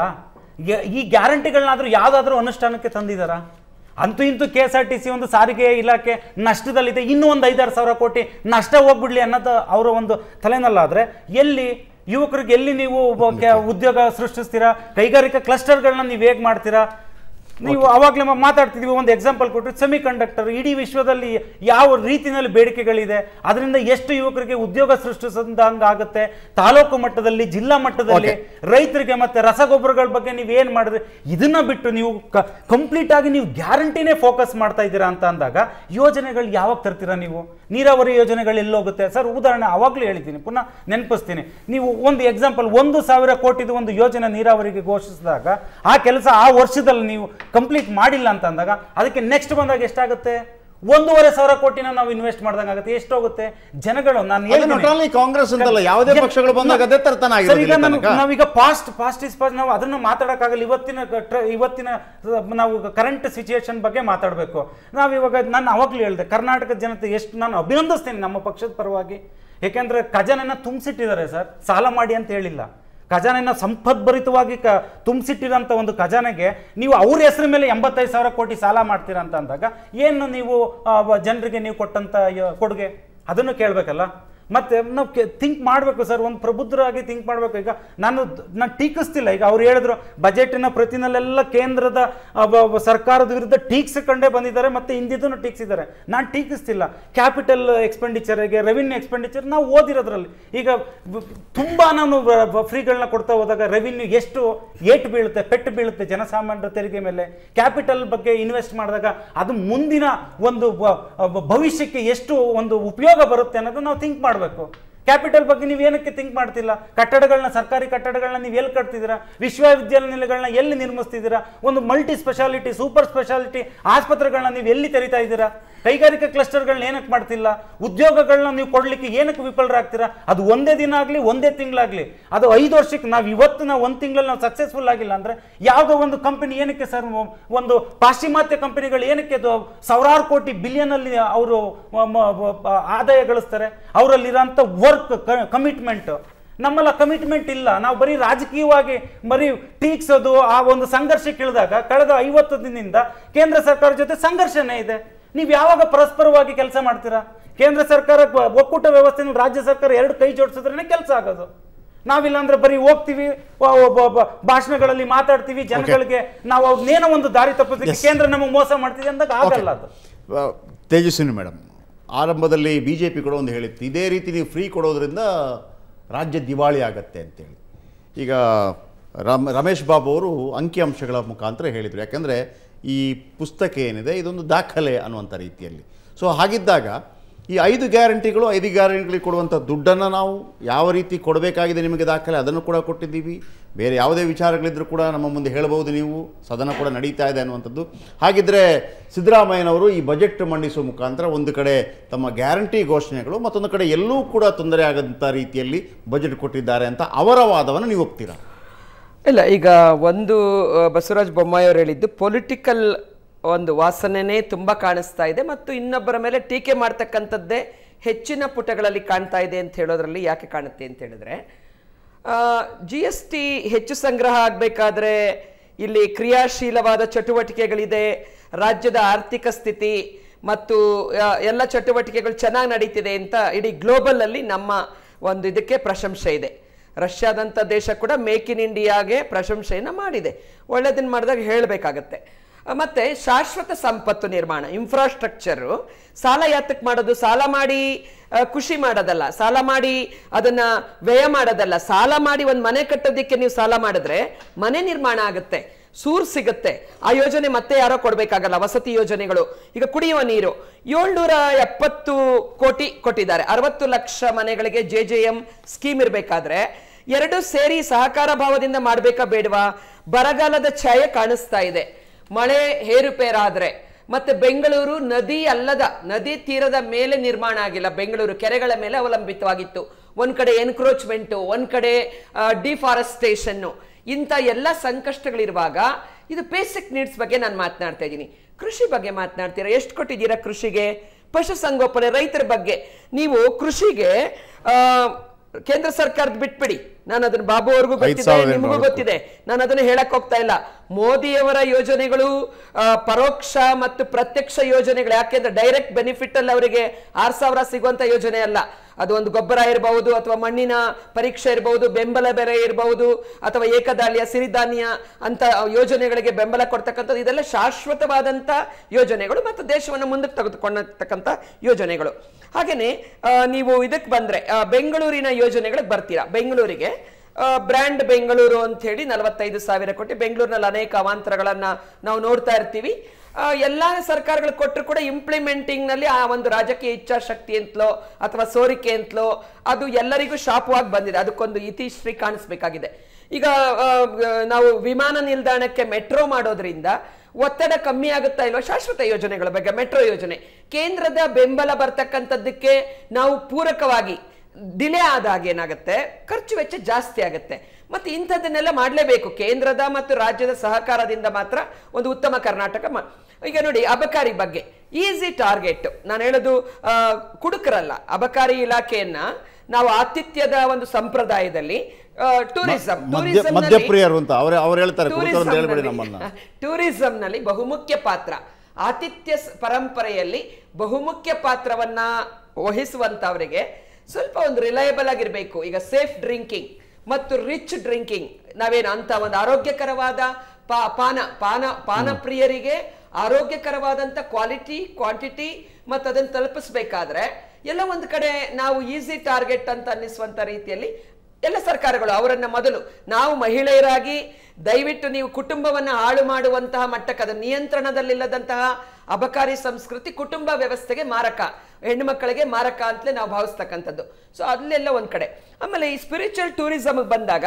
ಈ ಗ್ಯಾರಂಟಿಗಳನ್ನಾದ್ರೂ ಯಾವುದಾದ್ರೂ ಅನುಷ್ಠಾನಕ್ಕೆ ತಂದಿದಾರ? ಅಂತೂ ಇಂತೂ KSRTC ಒಂದು ಸಾರಿಗೆ ಇಲಾಖೆ ನಷ್ಟದಲ್ಲಿದೆ, ಇನ್ನೂ ಒಂದು 5,000 ಕೋಟಿ ನಷ್ಟ ಹೋಗ್ಬಿಡ್ಲಿ ಅನ್ನೋದು ಅವರ ಒಂದು ತಲೆನಲ್ಲಾದರೆ ಎಲ್ಲಿ ಯುವಕರಿಗೆ ಎಲ್ಲಿ ನೀವು ಉದ್ಯೋಗ ಸೃಷ್ಟಿಸ್ತೀರಾ? ಕೈಗಾರಿಕಾ ಕ್ಲಸ್ಟರ್ಗಳನ್ನ ನೀವು ಹೇಗೆ ಮಾಡ್ತೀರಾ? ನೀವು ಅವಾಗಲೇ ಮಾತಾಡ್ತಿದ್ದೀವಿ, ಒಂದು ಎಕ್ಸಾಂಪಲ್ ಕೊಟ್ಟರು, ಸೆಮಿ ಕಂಡಕ್ಟರ್ ಇಡೀ ವಿಶ್ವದಲ್ಲಿ ಯಾವ ರೀತಿಯಲ್ಲಿ ಬೇಡಿಕೆಗಳಿದೆ, ಅದರಿಂದ ಎಷ್ಟು ಯುವಕರಿಗೆ ಉದ್ಯೋಗ ಸೃಷ್ಟಿಸಂಗೆ ಆಗುತ್ತೆ. ತಾಲೂಕು ಮಟ್ಟದಲ್ಲಿ, ಜಿಲ್ಲಾ ಮಟ್ಟದಲ್ಲಿ ರೈತರಿಗೆ ಮತ್ತೆ ರಸಗೊಬ್ಬರಗಳ ಬಗ್ಗೆ ನೀವು ಏನು ಮಾಡಿದ್ರೆ, ಇದನ್ನ ಬಿಟ್ಟು ನೀವು ಕಂಪ್ಲೀಟ್ ಆಗಿ ನೀವು ಗ್ಯಾರಂಟಿನೇ ಫೋಕಸ್ ಮಾಡ್ತಾ ಇದ್ದೀರಾ ಅಂತ ಅಂದಾಗ ಯೋಜನೆಗಳು ಯಾವಾಗ ತರ್ತೀರಾ ನೀವು? ನೀರಾವರಿ ಯೋಜನೆಗಳು ಎಲ್ಲೋಗುತ್ತೆ ಸರ್? ಉದಾಹರಣೆ ಅವಾಗಲೂ ಹೇಳಿದ್ದೀನಿ, ಪುನಃ ನೆನಪಿಸ್ತೀನಿ. ನೀವು ಒಂದು ಎಕ್ಸಾಂಪಲ್ 1,000 ಕೋಟಿದು ಒಂದು ಯೋಜನೆ ನೀರಾವರಿಗೆ ಘೋಷಿಸಿದಾಗ ಆ ಕೆಲಸ ಆ ವರ್ಷದಲ್ಲಿ ನೀವು ಕಂಪ್ಲೀಟ್ ಮಾಡಿಲ್ಲ ಅಂತ ಅಂದಾಗ ಅದಕ್ಕೆ ನೆಕ್ಸ್ಟ್ ಬಂದಾಗ ಎಷ್ಟಾಗುತ್ತೆ? 1,500 ಕೋಟಿನ ನಾವು ಇನ್ವೆಸ್ಟ್ ಮಾಡ್ದಂಗೆ ಆಗುತ್ತೆ. ಎಷ್ಟೋಗುತ್ತೆ? ಜನಗಳು ಕಾಂಗ್ರೆಸ್ ಅಂತಲ್ಲ, ಯಾವುದೇ ಪಕ್ಷಗಳು ಬಂದಾಗ ಅದೇ ತರ್ತಾನೆ. ನಾವೀಗ ಪಾಸ್ಟ್ ಇಸ್ ಪಾಸ್ಟ್, ನಾವು ಅದನ್ನು ಮಾತಾಡೋಕ್ಕಾಗಲ್ಲ. ಇವತ್ತಿನ ನಾವು ಕರೆಂಟ್ ಸಿಚುಯೇಷನ್ ಬಗ್ಗೆ ಮಾತಾಡಬೇಕು. ನಾವಿವಾಗ ನಾನು ಅವಾಗಲೂ ಹೇಳಿದೆ, ಕರ್ನಾಟಕದ ಜನತೆ ಎಷ್ಟು ನಾನು ಅಭಿನಂದಿಸ್ತೇನೆ ನಮ್ಮ ಪಕ್ಷದ ಪರವಾಗಿ. ಯಾಕೆಂದ್ರೆ ಖಜಾನೆನ ತುಂಬಿಸಿಟ್ಟಿದ್ದಾರೆ ಸರ್, ಸಾಲ ಮಾಡಿ ಅಂತ ಹೇಳಿಲ್ಲ. ಖಜಾನೆನ ಸಂಪದ್ಭರಿತವಾಗಿ ತುಂಬಿಸಿಟ್ಟಿರೋಂಥ ಒಂದು ಖಜಾನೆಗೆ ನೀವು ಅವ್ರ ಹೆಸರ ಮೇಲೆ 85,000 ಕೋಟಿ ಸಾಲ ಮಾಡ್ತೀರಾ ಅಂತ ಅಂದಾಗ ಏನು ನೀವು ಜನರಿಗೆ ನೀವು ಕೊಟ್ಟಂಥ ಕೊಡುಗೆ? ಅದನ್ನು ಕೇಳಬೇಕಲ್ಲ. ಮತ್ತೆ ನಾವು ಥಿಂಕ್ ಮಾಡಬೇಕು ಸರ್, ಒಂದು ಪ್ರಬುದ್ಧರಾಗಿ ಥಿಂಕ್ ಮಾಡಬೇಕು. ಈಗ ನಾನು ಟೀಕಿಸ್ತಿಲ್ಲ. ಈಗ ಅವ್ರು ಹೇಳಿದ್ರು ಬಜೆಟಿನ ಪ್ರತಿನಲ್ಲೆಲ್ಲ ಕೇಂದ್ರದ ಸರ್ಕಾರದ ವಿರುದ್ಧ ಟೀಕ್ಸ್ಕೊಂಡೇ ಬಂದಿದ್ದಾರೆ, ಮತ್ತೆ ಹಿಂದಿದ್ದನ್ನು ಟೀಕ್ಸಿದ್ದಾರೆ. ನಾನು ಟೀಕಿಸ್ತಿಲ್ಲ. ಕ್ಯಾಪಿಟಲ್ ಎಕ್ಸ್ಪೆಂಡಿಚರ್ಗೆ, ರೆವಿನ್ಯೂ ಎಕ್ಸ್ಪೆಂಡಿಚರ್ ನಾವು ಓದಿರೋದ್ರಲ್ಲಿ ಈಗ ತುಂಬ ನಾನು ಫ್ರೀಗಳನ್ನ ಕೊಡ್ತಾ ಹೋದಾಗ ರೆವಿನ್ಯೂ ಎಷ್ಟು ಏಟು ಬೀಳುತ್ತೆ, ಪೆಟ್ಟು ಬೀಳುತ್ತೆ ಜನಸಾಮಾನ್ಯರ ತೆರಿಗೆ ಮೇಲೆ. ಕ್ಯಾಪಿಟಲ್ ಬಗ್ಗೆ ಇನ್ವೆಸ್ಟ್ ಮಾಡಿದಾಗ ಅದು ಮುಂದಿನ ಒಂದು ಭವಿಷ್ಯಕ್ಕೆ ಎಷ್ಟು ಒಂದು ಉಪಯೋಗ ಬರುತ್ತೆ ಅನ್ನೋದು ನಾವು ಥಿಂಕ್ ಮಾಡಬೇಕು. ಕ್ಯಾಪಿಟಲ್ ಬಗ್ಗೆ ನೀವು ಏನಕ್ಕೆ ಥಿಂಕ್ ಮಾಡ್ತಿಲ್ಲ? ಕಟ್ಟಡಗಳನ್ನ, ಸರ್ಕಾರಿ ಕಟ್ಟಡಗಳನ್ನ ನೀವು ಎಲ್ಲಿ ಕಟ್ತಿದ್ದೀರಾ? ವಿಶ್ವವಿದ್ಯಾನಿಲಯಗಳನ್ನ ಎಲ್ಲಿ ನಿರ್ಮಿಸ್ತಿದ್ದೀರಾ? ಒಂದು ಮಲ್ಟಿ ಸ್ಪೆಷಾಲಿಟಿ, ಸೂಪರ್ ಸ್ಪೆಷಾಲಿಟಿ ಆಸ್ಪತ್ರೆಗಳನ್ನ ನೀವು ಎಲ್ಲಿ ತೆರಿತಾ ಇದ್ದೀರಾ? ಕೈಗಾರಿಕಾ ಕ್ಲಸ್ಟರ್ಗಳನ್ನ ಏನಕ್ಕೆ ಮಾಡ್ತಿಲ್ಲ? ಉದ್ಯೋಗಗಳನ್ನ ನೀವು ಕೊಡ್ಲಿಕ್ಕೆ ಏನಕ್ಕೆ ವಿಫಲರಾಗ್ತೀರಾ? ಅದು ಒಂದೇ ದಿನ ಆಗಲಿ, ಒಂದೇ ತಿಂಗಳಾಗಲಿ, ಅದು 5 ವರ್ಷಕ್ಕೆ ನಾವು ಇವತ್ತು ನಾವು 1 ತಿಂಗಳಲ್ಲಿ ನಾವು ಸಕ್ಸಸ್ಫುಲ್ ಆಗಿಲ್ಲ ಅಂದರೆ ಯಾವುದೋ ಒಂದು ಕಂಪನಿ ಏನಕ್ಕೆ ಸರ್, ಒಂದು ಪಾಶ್ಚಿಮಾತ್ಯ ಕಂಪನಿಗಳು ಏನಕ್ಕೆ ಸಾವಿರಾರು ಕೋಟಿ ಬಿಲಿಯನಲ್ಲಿ ಅವರು ಆದಾಯ ಗಳಿಸ್ತಾರೆ? ಅವರಲ್ಲಿರೋಂಥ ವರ್ಕ್ ಕಮಿಟ್ಮೆಂಟ್. ನಮ್ಮಲ್ಲ ಕಮಿಟ್ಮೆಂಟ್ ಇಲ್ಲ. ನಾವು ಬರೀ ರಾಜಕೀಯವಾಗಿ ಬರೀ ಟೀಕ್ಸೋದು, ಆ ಒಂದು ಸಂಘರ್ಷಕ್ಕೆ ಇಳಿದಾಗ ಕಳೆದ 50 ದಿನದಿಂದ ಕೇಂದ್ರ ಸರ್ಕಾರ ಜೊತೆ ಸಂಘರ್ಷನೇ ಇದೆ. ನೀವು ಯಾವಾಗ ಪರಸ್ಪರವಾಗಿ ಕೆಲಸ ಮಾಡ್ತೀರಾ? ಕೇಂದ್ರ ಸರ್ಕಾರ ಒಕ್ಕೂಟ ವ್ಯವಸ್ಥೆಯಲ್ಲಿ ರಾಜ್ಯ ಸರ್ಕಾರ 2 ಕೈ ಜೋಡಿಸಿದ್ರೇ ಕೆಲಸ ಆಗೋದು. ನಾವಿಲ್ಲ ಅಂದ್ರೆ ಬರೀ ಹೋಗ್ತೀವಿ, ಭಾಷಣಗಳಲ್ಲಿ ಮಾತಾಡ್ತೀವಿ, ಜನಗಳಿಗೆ ನಾವು ಅವ್ರನ್ನೇನೋ ಒಂದು ದಾರಿ ತಪ್ಪಿಸಲಿಕ್ಕೆ ಕೇಂದ್ರ ನಮಗೆ ಮೋಸ ಮಾಡ್ತೀವಿ ಅಂದಾಗ ಆಗಲ್ಲ ಅದು. ತೇಜಸ್ವಿನಿ ಮೇಡಮ್, ಆರಂಭದಲ್ಲಿ BJP ಕೂಡ ಒಂದು ಹೇಳಿತ್ತು, ಇದೇ ರೀತಿ ನೀವು ಫ್ರೀ ಕೊಡೋದ್ರಿಂದ ರಾಜ್ಯ ದಿವಾಳಿ ಆಗತ್ತೆ ಅಂತೇಳಿ. ಈಗ ರಮೇಶ್ ಬಾಬು ಅವರು ಅಂಕಿಅಂಶಗಳ ಮುಖಾಂತರ ಹೇಳಿದರು. ಯಾಕಂದರೆ ಈ ಪುಸ್ತಕ ಏನಿದೆ ಇದೊಂದು ದಾಖಲೆ ಅನ್ನುವಂಥ ರೀತಿಯಲ್ಲಿ. ಸೊ ಹಾಗಿದ್ದಾಗ ಈ 5 ಗ್ಯಾರಂಟಿಗಳು, 5 ಗ್ಯಾರಂಟಿಗಳಿಗೆ ಕೊಡುವಂಥ ದುಡ್ಡನ್ನು ನಾವು ಯಾವ ರೀತಿ ಕೊಡಬೇಕಾಗಿದೆ ನಿಮಗೆ ದಾಖಲೆ, ಅದನ್ನು ಕೂಡ ಕೊಟ್ಟಿದ್ದೀವಿ. ಬೇರೆ ಯಾವುದೇ ವಿಚಾರಗಳಿದ್ದರೂ ಕೂಡ ನಮ್ಮ ಮುಂದೆ ಹೇಳಬಹುದು, ನೀವು ಸದನ ಕೂಡ ನಡೀತಾ ಇದೆ ಅನ್ನುವಂಥದ್ದು. ಹಾಗಿದ್ದರೆ ಸಿದ್ದರಾಮಯ್ಯನವರು ಈ ಬಜೆಟ್ ಮಂಡಿಸುವ ಮುಖಾಂತರ ಒಂದು ಕಡೆ ತಮ್ಮ ಗ್ಯಾರಂಟಿ ಘೋಷಣೆಗಳು, ಮತ್ತೊಂದು ಕಡೆ ಎಲ್ಲೂ ಕೂಡ ತೊಂದರೆ ಆಗದಂಥ ರೀತಿಯಲ್ಲಿ ಬಜೆಟ್ ಕೊಟ್ಟಿದ್ದಾರೆ ಅಂತ ಅವರ ವಾದವನ್ನು ನೀವು ಒಪ್ತೀರಾ? ಇಲ್ಲ, ಈಗ ಒಂದು ಬಸವರಾಜ ಬೊಮ್ಮಾಯಿ ಅವರು ಹೇಳಿದ್ದು ಪೊಲಿಟಿಕಲ್ ಒಂದು ವಾಸನೆನೇ ತುಂಬ ಕಾಣಿಸ್ತಾ ಇದೆ ಮತ್ತು ಇನ್ನೊಬ್ಬರ ಮೇಲೆ ಟೀಕೆ ಮಾಡ್ತಕ್ಕಂಥದ್ದೇ ಹೆಚ್ಚಿನ ಪುಟಗಳಲ್ಲಿ ಕಾಣ್ತಾ ಇದೆ ಅಂತ ಹೇಳೋದ್ರಲ್ಲಿ ಯಾಕೆ ಕಾಣುತ್ತೆ ಅಂತ ಹೇಳಿದ್ರೆ, GST ಹೆಚ್ಚು ಸಂಗ್ರಹ ಆಗಬೇಕಾದ್ರೆ ಇಲ್ಲಿ ಕ್ರಿಯಾಶೀಲವಾದ ಚಟುವಟಿಕೆಗಳಿದೆ, ರಾಜ್ಯದ ಆರ್ಥಿಕ ಸ್ಥಿತಿ ಮತ್ತು ಎಲ್ಲ ಚಟುವಟಿಕೆಗಳು ಚೆನ್ನಾಗಿ ನಡೀತಿದೆ ಅಂತ ಇಡೀ ಗ್ಲೋಬಲ್ ಅಲ್ಲಿ ನಮ್ಮ ಒಂದು ಇದಕ್ಕೆ ಪ್ರಶಂಸೆ ಇದೆ. ರಷ್ಯಾದಂಥ ದೇಶ ಕೂಡ ಮೇಕ್ ಇನ್ ಇಂಡಿಯಾಗೆ ಪ್ರಶಂಸೆಯನ್ನು ಮಾಡಿದೆ. ಒಳ್ಳೆದನ್ನು ಮಾಡಿದಾಗ ಹೇಳಬೇಕಾಗತ್ತೆ. ಮತ್ತೆ ಶಾಶ್ವತ ಸಂಪತ್ತು ನಿರ್ಮಾಣ, ಇನ್ಫ್ರಾಸ್ಟ್ರಕ್ಚರು ಸಾಲ ಯಾತಕ್ಕೆ ಮಾಡೋದು? ಸಾಲ ಮಾಡಿ ಖುಷಿ ಮಾಡೋದಲ್ಲ, ಸಾಲ ಮಾಡಿ ಅದನ್ನ ವ್ಯಯ ಮಾಡೋದಲ್ಲ. ಸಾಲ ಮಾಡಿ ಒಂದು ಮನೆ ಕಟ್ಟೋದಕ್ಕೆ ನೀವು ಸಾಲ ಮಾಡಿದ್ರೆ ಮನೆ ನಿರ್ಮಾಣ ಆಗುತ್ತೆ, ಸೂರು ಸಿಗುತ್ತೆ. ಆ ಯೋಜನೆ ಮತ್ತೆ ಯಾರೋ ಕೊಡ್ಬೇಕಾಗಲ್ಲ. ವಸತಿ ಯೋಜನೆಗಳು, ಈಗ ಕುಡಿಯುವ ನೀರು 770 ಕೋಟಿ ಕೊಟ್ಟಿದ್ದಾರೆ. 60 ಲಕ್ಷ ಮನೆಗಳಿಗೆ JJM ಸ್ಕೀಮ್ ಇರಬೇಕಾದ್ರೆ ಎರಡು ಸೇರಿ ಸಹಕಾರ ಭಾವದಿಂದ ಮಾಡಬೇಕಾ ಬೇಡವಾ? ಬರಗಾಲದ ಛಾಯೆ ಕಾಣಿಸ್ತಾ ಇದೆ. ಮಳೆ ಹೇರುಪೇರಾದ್ರೆ ಮತ್ತೆ ಬೆಂಗಳೂರು ನದಿ ಅಲ್ಲದ ನದಿ ತೀರದ ಮೇಲೆ ನಿರ್ಮಾಣ ಆಗಿಲ್ಲ. ಬೆಂಗಳೂರು ಕೆರೆಗಳ ಮೇಲೆ ಅವಲಂಬಿತವಾಗಿತ್ತು. ಒಂದ್ ಕಡೆ ಎನ್ಕ್ರೋಚ್ಮೆಂಟು, ಒಂದ್ ಕಡೆ ಡಿಫಾರೆಸ್ಟೇಷನ್ನು, ಇಂಥ ಎಲ್ಲ ಸಂಕಷ್ಟಗಳಿರುವಾಗ ಇದು ಬೇಸಿಕ್ ನೀಡ್ಸ್ ಬಗ್ಗೆ ನಾನು ಮಾತನಾಡ್ತಾ ಇದ್ದೀನಿ. ಕೃಷಿ ಬಗ್ಗೆ ಮಾತನಾಡ್ತೀರಾ, ಎಷ್ಟು ಕೊಟ್ಟಿದ್ದೀರಾ ಕೃಷಿಗೆ? ಪಶುಸಂಗೋಪನೆ, ರೈತರ ಬಗ್ಗೆ ನೀವು ಕೃಷಿಗೆ ಕೇಂದ್ರ ಸರ್ಕಾರದ ಬಿಟ್ಬಿಡಿ, ನಾನು ಅದನ್ನ ಬಾಬು ಅವ್ರಿಗೂ ಗೊತ್ತಿದೆ, ನಿಮಗೂ ಗೊತ್ತಿದೆ, ನಾನು ಅದನ್ನ ಹೇಳಕ್ ಹೋಗ್ತಾ ಇಲ್ಲ. ಮೋದಿಯವರ ಯೋಜನೆಗಳು ಪರೋಕ್ಷ ಮತ್ತು ಪ್ರತ್ಯಕ್ಷ ಯೋಜನೆಗಳು. ಯಾಕೆಂದ್ರೆ ಡೈರೆಕ್ಟ್ ಬೆನಿಫಿಟ್ ಅಲ್ಲಿ ಅವರಿಗೆ 6,000 ಸಿಗುವಂತ ಯೋಜನೆ ಅಲ್ಲ. ಅದು ಒಂದು ಗೊಬ್ಬರ ಇರಬಹುದು, ಅಥವಾ ಮಣ್ಣಿನ ಪರೀಕ್ಷೆ ಇರಬಹುದು, ಬೆಂಬಲ ಬೆಲೆ ಇರಬಹುದು, ಅಥವಾ ಏಕದಾಳಿಯ ಸಿರಿಧಾನ್ಯ ಅಂತ ಯೋಜನೆಗಳಿಗೆ ಬೆಂಬಲ ಕೊಡ್ತಕ್ಕಂಥದ್ದು. ಇದೆಲ್ಲ ಶಾಶ್ವತವಾದಂಥ ಯೋಜನೆಗಳು ಮತ್ತು ದೇಶವನ್ನು ಮುಂದಕ್ಕೆ ತೆಗೆದುಕೊಂಡತಕ್ಕಂಥ ಯೋಜನೆಗಳು. ಹಾಗೇನೆ ನೀವು ಇದಕ್ಕೆ ಬಂದ್ರೆ ಬೆಂಗಳೂರಿನ ಯೋಜನೆಗಳಿಗೆ ಬರ್ತೀರಾ. ಬೆಂಗಳೂರಿಗೆ ಬ್ರ್ಯಾಂಡ್ ಬೆಂಗಳೂರು ಅಂತ ಹೇಳಿ 45,000 ಕೋಟಿ. ಬೆಂಗಳೂರಿನಲ್ಲಿ ಅನೇಕ ಅವಾಂತರಗಳನ್ನ ನಾವು ನೋಡ್ತಾ ಇರ್ತೀವಿ. ಎಲ್ಲಾ ಸರ್ಕಾರಗಳು ಕೊಟ್ಟರು ಕೂಡ ಇಂಪ್ಲಿಮೆಂಟಿಂಗ್ ನಲ್ಲಿ ಆ ಒಂದು ರಾಜಕೀಯ ಇಚ್ಛಾಶಕ್ತಿ ಅಂತಲೋ ಅಥವಾ ಸೋರಿಕೆ ಅಂತಲೋ ಅದು ಎಲ್ಲರಿಗೂ ಶಾಪವಾಗಿ ಬಂದಿದೆ. ಅದಕ್ಕೊಂದು ಇತಿಶ್ರೀ ಕಾಣಿಸ್ಬೇಕಾಗಿದೆ. ಈಗ ನಾವು ವಿಮಾನ ನಿಲ್ದಾಣಕ್ಕೆ ಮೆಟ್ರೋ ಮಾಡೋದ್ರಿಂದ ಒತ್ತಡ ಕಮ್ಮಿ ಆಗುತ್ತಾ ಇಲ್ವಾ? ಶಾಶ್ವತ ಯೋಜನೆಗಳ ಬಗ್ಗೆ, ಮೆಟ್ರೋ ಯೋಜನೆ ಕೇಂದ್ರದ ಬೆಂಬಲ ಬರ್ತಕ್ಕಂಥದ್ದಕ್ಕೆ ನಾವು ಪೂರಕವಾಗಿ ಡಿಲೇ ಆದಾಗ ಏನಾಗುತ್ತೆ, ಖರ್ಚು ವೆಚ್ಚ ಜಾಸ್ತಿ ಆಗುತ್ತೆ. ಮತ್ತೆ ಇಂಥದ್ದನ್ನೆಲ್ಲ ಮಾಡಲೇಬೇಕು. ಕೇಂದ್ರದ ಮತ್ತು ರಾಜ್ಯದ ಸಹಕಾರದಿಂದ ಮಾತ್ರ ಒಂದು ಉತ್ತಮ ಕರ್ನಾಟಕ. ಈಗ ನೋಡಿ, ಅಬಕಾರಿ ಬಗ್ಗೆ ಈಸಿ ಟಾರ್ಗೆಟ್. ನಾನು ಹೇಳೋದು ಕುಡುಕರಲ್ಲ, ಅಬಕಾರಿ ಇಲಾಖೆಯನ್ನ ನಾವು ಆತಿಥ್ಯದ ಒಂದು ಸಂಪ್ರದಾಯದಲ್ಲಿ ಟೂರಿಸಂ ನಲ್ಲಿ ಬಹುಮುಖ್ಯ ಪಾತ್ರ, ಆತಿಥ್ಯ ಪರಂಪರೆಯಲ್ಲಿ ಬಹುಮುಖ್ಯ ಪಾತ್ರವನ್ನ ವಹಿಸುವಂತವರಿಗೆ ಸ್ವಲ್ಪ ಒಂದು ರಿಲಯಬಲ್ ಆಗಿರ್ಬೇಕು. ಈಗ ಸೇಫ್ ಡ್ರಿಂಕಿಂಗ್ ಮತ್ತು ರಿಚ್ ಡ್ರಿಂಕಿಂಗ್, ನಾವೇನು ಅಂತ ಒಂದು ಆರೋಗ್ಯಕರವಾದ ಪಾನ ಪ್ರಿಯರಿಗೆ ಆರೋಗ್ಯಕರವಾದಂಥ ಕ್ವಾಲಿಟಿ, ಕ್ವಾಂಟಿಟಿ ಮತ್ತು ಅದನ್ನು ತಲುಪಿಸ್ಬೇಕಾದ್ರೆ ಎಲ್ಲ ಒಂದು ಕಡೆ ನಾವು ಈಸಿ ಟಾರ್ಗೆಟ್ ಅಂತ ಅನ್ನಿಸುವಂಥ ರೀತಿಯಲ್ಲಿ ಎಲ್ಲ ಸರ್ಕಾರಗಳು ಅವರನ್ನ ಮೊದಲು, ನಾವು ಮಹಿಳೆಯರಾಗಿ ದಯವಿಟ್ಟು ನೀವು ಕುಟುಂಬವನ್ನು ಹಾಳು ಮಾಡುವಂತಹ ಮಟ್ಟಕ್ಕೆ, ಅದರ ನಿಯಂತ್ರಣದಲ್ಲಿಲ್ಲದಂತಹ ಅಬಕಾರಿ ಸಂಸ್ಕೃತಿ ಕುಟುಂಬ ವ್ಯವಸ್ಥೆಗೆ ಮಾರಕ, ಹೆಣ್ಣು ಮಕ್ಕಳಿಗೆ ಮಾರಕ ಅಂತಲೇ ನಾವು ಭಾವಿಸ್ತಕ್ಕಂಥದ್ದು. ಸೊ ಅಲ್ಲೆಲ್ಲ ಒಂದ್ ಕಡೆ. ಆಮೇಲೆ ಈ ಸ್ಪಿರಿಚುವಲ್ ಟೂರಿಸಮ್ ಬಂದಾಗ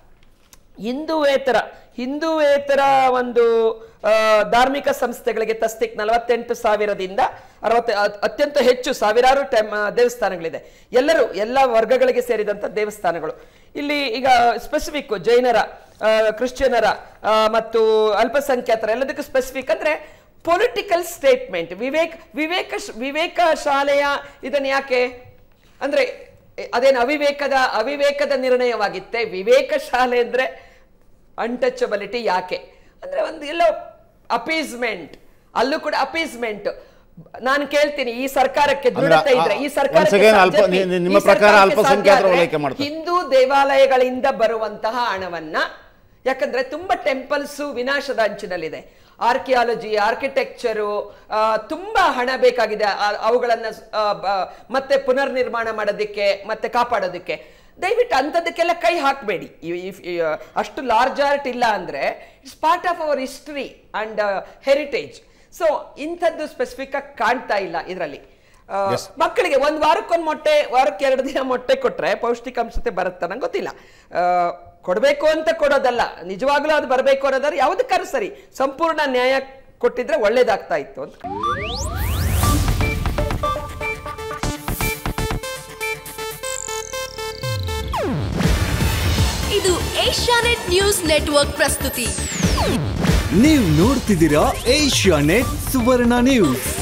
ಹಿಂದೂವೇತರ ಒಂದು ಧಾರ್ಮಿಕ ಸಂಸ್ಥೆಗಳಿಗೆ ತಸ್ತಿಕ್ 48,000ದಿಂದ 60 ಅತ್ಯಂತ ಹೆಚ್ಚು ಸಾವಿರಾರು ದೇವಸ್ಥಾನಗಳಿದೆ. ಎಲ್ಲ ವರ್ಗಗಳಿಗೆ ಸೇರಿದಂಥ ದೇವಸ್ಥಾನಗಳು. ಇಲ್ಲಿ ಈಗ ಸ್ಪೆಸಿಫಿಕ್ ಜೈನರ, ಕ್ರಿಶ್ಚಿಯನರ ಮತ್ತು ಅಲ್ಪಸಂಖ್ಯಾತರ ಎಲ್ಲದಕ್ಕೂ ಸ್ಪೆಸಿಫಿಕ್ ಅಂದ್ರೆ ಪೊಲಿಟಿಕಲ್ ಸ್ಟೇಟ್ಮೆಂಟ್. ವಿವೇಕ ಶಾಲೆಯ ಇದನ್ನ ಯಾಕೆ ಅಂದ್ರೆ ಅದೇನು ಅವಿವೇಕದ ನಿರ್ಣಯವಾಗಿತ್ತೆ. ವಿವೇಕ ಶಾಲೆ ಅಂದ್ರೆ ಅನ್ಟಚಬಿಲಿಟಿ ಯಾಕೆ ಅಂದ್ರೆ ಒಂದು ಎಲ್ಲೋ ಅಪೀಸ್ಮೆಂಟ್, ಅಲ್ಲೂ ಕೂಡ ಅಪೀಸ್ಮೆಂಟ್. ನಾನು ಕೇಳ್ತೀನಿ, ಈ ಸರ್ಕಾರಕ್ಕೆ ದೃಢತೆ ಇದ್ರೆ, ಈ ಸರ್ಕಾರಕ್ಕೆ ಹಿಂದೂ ದೇವಾಲಯಗಳಿಂದ ಬರುವಂತಹ ಹಣವನ್ನ, ಯಾಕಂದ್ರೆ ತುಂಬಾ ಟೆಂಪಲ್ಸ್ ವಿನಾಶದ ಅಂಚಿನಲ್ಲಿದೆ, ಆರ್ಕಿಯಾಲಜಿ, ಆರ್ಕಿಟೆಕ್ಚರು ತುಂಬಾ ಹಣ ಬೇಕಾಗಿದೆ ಅವುಗಳನ್ನ ಮತ್ತೆ ಪುನರ್ನಿರ್ಮಾಣ ಮಾಡೋದಕ್ಕೆ ಮತ್ತೆ ಕಾಪಾಡೋದಕ್ಕೆ. ದಯವಿಟ್ಟು ಅಂಥದ್ದಕ್ಕೆಲ್ಲ ಕೈ ಹಾಕಬೇಡಿ. ಅಷ್ಟು ಲಾರ್ಜ್ ಆರ್ಟ್ ಇಲ್ಲ ಅಂದ್ರೆ it's part of our history and heritage. So ಇಂಥದ್ದು ಸ್ಪೆಸಿಫಿಕ್ ಆಗಿ ಕಾಣ್ತಾ ಇಲ್ಲ ಇದರಲ್ಲಿ. ಮಕ್ಕಳಿಗೆ ಒಂದು ವಾರಕ್ಕೊಂದು ಮೊಟ್ಟೆ, ವಾರಕ್ಕೆ 2 ದಿನ ಮೊಟ್ಟೆ ಕೊಟ್ರೆ ಪೌಷ್ಟಿಕಾಂಶತೆ ಬರುತ್ತೆ, ನಂಗೆ ಗೊತ್ತಿಲ್ಲ. ಕೊಡಬೇಕು ಅಂತ ಕೊಡೋದಲ್ಲ, ನಿಜವಾಗ್ಲೂ ಅದು ಬರಬೇಕು ಅನ್ನೋದಾದ್ರೆ ಯಾವುದಕ್ಕಾದ್ರೂ ಸರಿ ಸಂಪೂರ್ಣ ನ್ಯಾಯ ಕೊಟ್ಟಿದ್ರೆ ಒಳ್ಳೇದಾಗ್ತಾ ಇತ್ತು ಅಂತ. ಇದು ಏಷ್ಯಾನೆಟ್ ನ್ಯೂಸ್ ನೆಟ್ವರ್ಕ್ ಪ್ರಸ್ತುತಿ. ನೀವು ನೋಡ್ತಿದ್ದೀರಾ ಏಷ್ಯಾನೆಟ್ ಸುವರ್ಣ ನ್ಯೂಸ್.